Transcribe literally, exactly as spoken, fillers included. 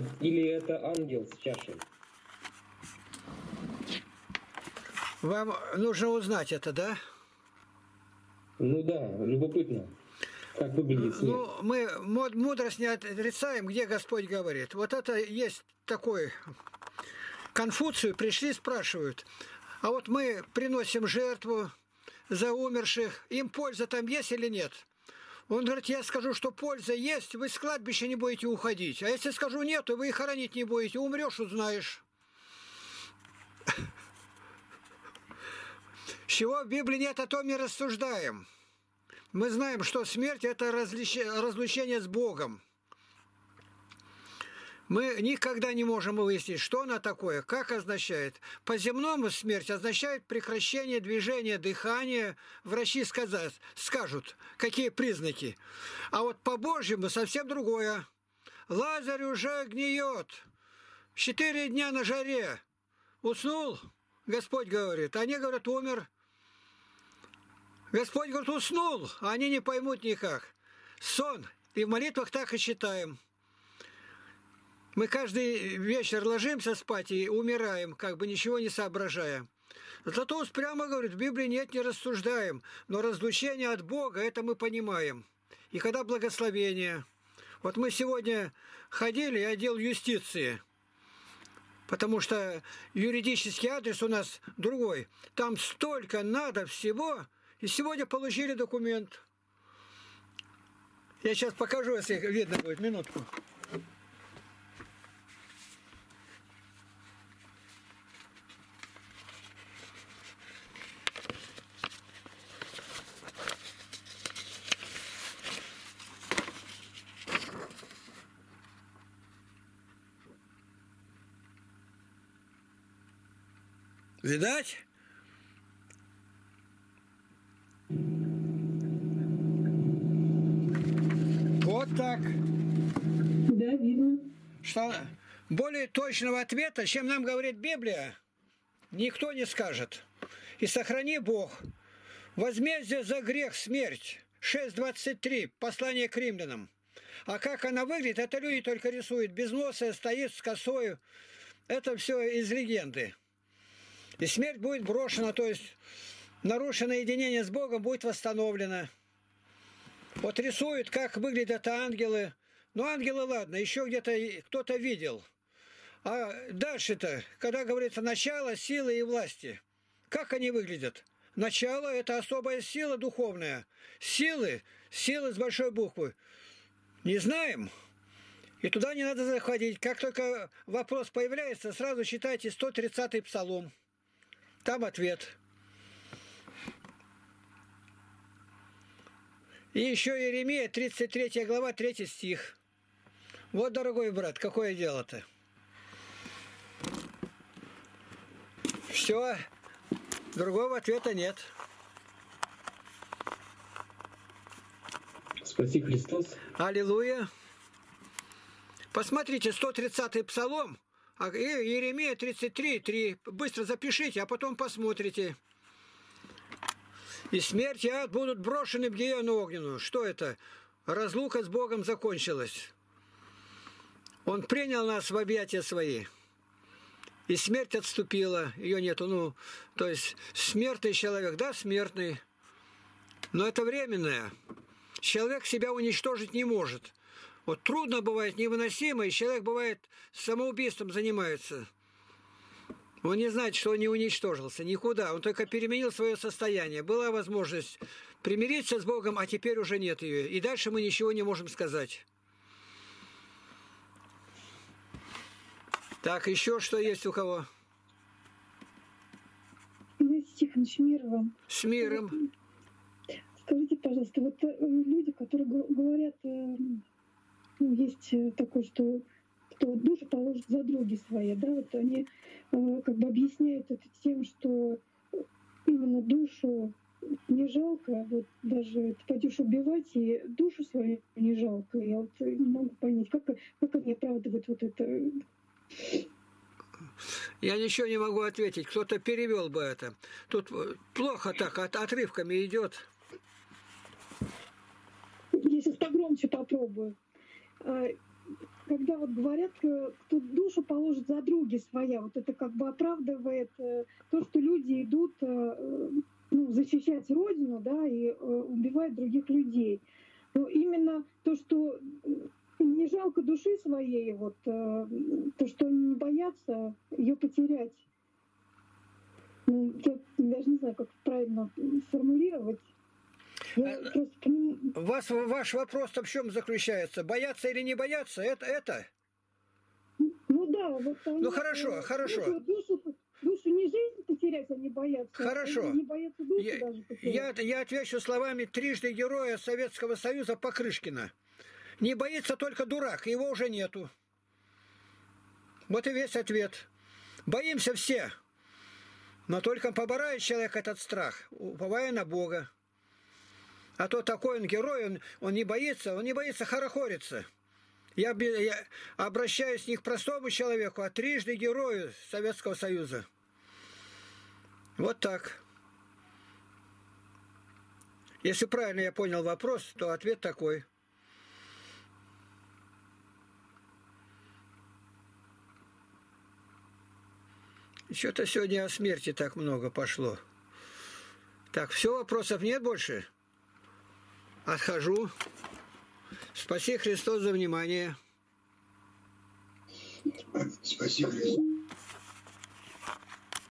или это ангел с чашей? Вам нужно узнать это, да? Ну да, любопытно. Как выглядит смерть? Ну, мы мудрость не отрицаем, где Господь говорит. Вот это есть такой... Конфуцию пришли, спрашивают. А вот мы приносим жертву за умерших. Им польза там есть или нет? Он говорит, я скажу, что польза есть, вы с кладбища не будете уходить. А если скажу нет, то вы и хоронить не будете. Умрешь, узнаешь. Чего в Библии нет, о том и рассуждаем. Мы знаем, что смерть – это разлучение с Богом. Мы никогда не можем выяснить, что она такое, как означает. По-земному смерть означает прекращение движения, дыхания. Врачи сказать, скажут, какие признаки. А вот по-божьему совсем другое. Лазарь уже гниет. Четыре дня на жаре. Уснул, Господь говорит. Они говорят, умер. Господь говорит, уснул. А они не поймут никак. Сон. И в молитвах так и читаем. Мы каждый вечер ложимся спать и умираем, как бы ничего не соображая. Зато прямо говорит, в Библии нет, не рассуждаем, но разлучение от Бога, это мы понимаем. И когда благословение. Вот мы сегодня ходили, я отдел юстиции, потому что юридический адрес у нас другой. Там столько надо всего, и сегодня получили документ. Я сейчас покажу, если видно будет, минутку. Видать? Вот так. Да, видно. Что более точного ответа, чем нам говорит Библия, никто не скажет. И сохрани Бог. Возмездие за грех смерть. шесть двадцать три. Послание к римлянам. А как она выглядит, это люди только рисуют. Без носа стоит с косою. Это все из легенды. И смерть будет брошена, то есть нарушенное единение с Богом будет восстановлено. Вот рисуют, как выглядят ангелы. Ну, ангелы, ладно, еще где-то кто-то видел. А дальше-то, когда говорится начало, силы и власти, как они выглядят? Начало – это особая сила духовная. Силы, силы с большой буквы. Не знаем. И туда не надо заходить. Как только вопрос появляется, сразу читайте сто тридцатый псалом. Там ответ. И еще Иеремия, тридцать третья глава, третий стих. Вот, дорогой брат, какое дело-то. Все. Другого ответа нет. Спаси Христос. Аллилуйя. Посмотрите, сто тридцатый псалом. И Иеремия тридцать три, три. Быстро запишите, а потом посмотрите. И смерть и ад будут брошены в гиену огненную. Что это? Разлука с Богом закончилась. Он принял нас в объятия свои. И смерть отступила. Ее нету. Ну, то есть смертный человек, да, смертный. Но это временное. Человек себя уничтожить не может. Вот трудно бывает, невыносимо, и человек бывает самоубийством занимается. Он не знает, что он не уничтожился никуда. Он только переменил свое состояние. Была возможность примириться с Богом, а теперь уже нет ее. И дальше мы ничего не можем сказать. Так, еще что есть у кого? Знаете, Тихонович, мир вам. С миром. Скажите, пожалуйста, вот люди, которые говорят, ну, есть такое, что кто душу положит за други свои, да, вот они как бы объясняют это тем, что именно душу не жалко, вот даже ты пойдешь убивать, и душу свою не жалко. Я вот не могу понять, как, как они оправдывают вот это. Я ничего не могу ответить. Кто-то перевел бы это. Тут плохо так, от, отрывками идет. Я сейчас погромче попробую. когда вот говорят, э, кто душу положит за други своя, вот это как бы оправдывает э, то, что люди идут э, э, ну, защищать Родину, да, и э, убивать других людей. Но именно то, что э, не жалко души своей, вот э, то, что они не боятся ее потерять. Ну, я даже не знаю, как правильно сформулировать. Я А, просто поним- Вас, ваш вопрос в чем заключается? Бояться или не бояться? Это, это? Ну да, вот они, Ну хорошо, э, хорошо. Душу, душу, душу не жизнь потерять, они боятся. Хорошо. Они не боятся душу Я, даже потерять. я, я отвечу словами трижды героя Советского Союза Покрышкина. Не боится только дурак, его уже нету. Вот и весь ответ. Боимся все. Но только поборает человек этот страх, уповая на Бога. А то такой он герой, он, он не боится, он не боится хорохориться. Я, я обращаюсь не к простому человеку, а трижды герою Советского Союза. Вот так. Если правильно я понял вопрос, то ответ такой. Что-то сегодня о смерти так много пошло. Так, все, вопросов нет больше? Отхожу. Спаси Христос за внимание. Спасибо, Христос.